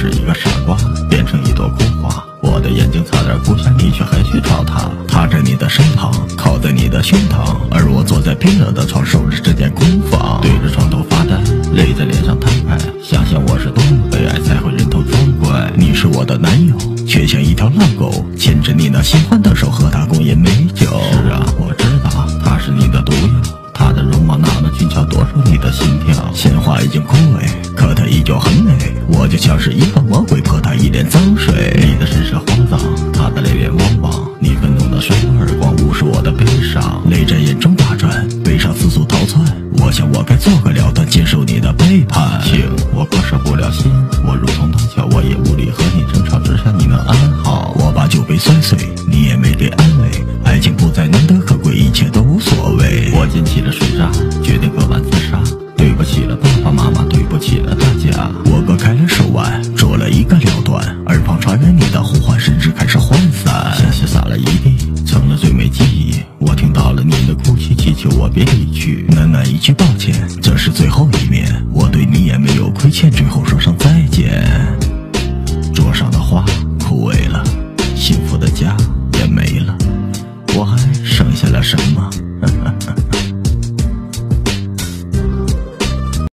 是一个傻瓜，变成一朵枯花。我的眼睛差点哭瞎，你却还去找他。他在你的身旁，靠在你的胸膛，而我坐在冰冷的床，守着这间空房，对着床头发呆，泪在脸上摊开。想想我是多么悲哀，才会人头撞怪。你是我的男友，却像一条浪狗，牵着你那喜欢的手，和他共饮美酒。是啊，我知道他是你的毒药，他的容貌那么俊俏，夺走你的心跳。鲜花已经枯萎，可他依旧很美。我就像是一个魔鬼，泼他一脸脏水。你的神色慌张，他的泪眼汪汪。你愤怒的甩我耳光，无视我的悲伤，泪在眼中打转，悲伤四处逃窜。我想我该做个了断，接受你的背叛。情我割舍不了心，我如同断桥，我也无力和你争吵，只想你能安好。我把酒杯摔碎，你也没给安慰。爱情不再难得可贵，一切都无所谓。我捡起了水渣，决定割腕自杀。对不起了爸爸妈妈，对不起了大家。我割开了手腕，做了一个了断，耳旁传来你的呼唤，甚至开始涣散。鲜血洒了一地，成了最美记忆。我听到了你的哭泣，祈求我别离去。喃喃一句抱歉，这是最后一面，我对你也没有亏欠，最后说声再见。桌上的花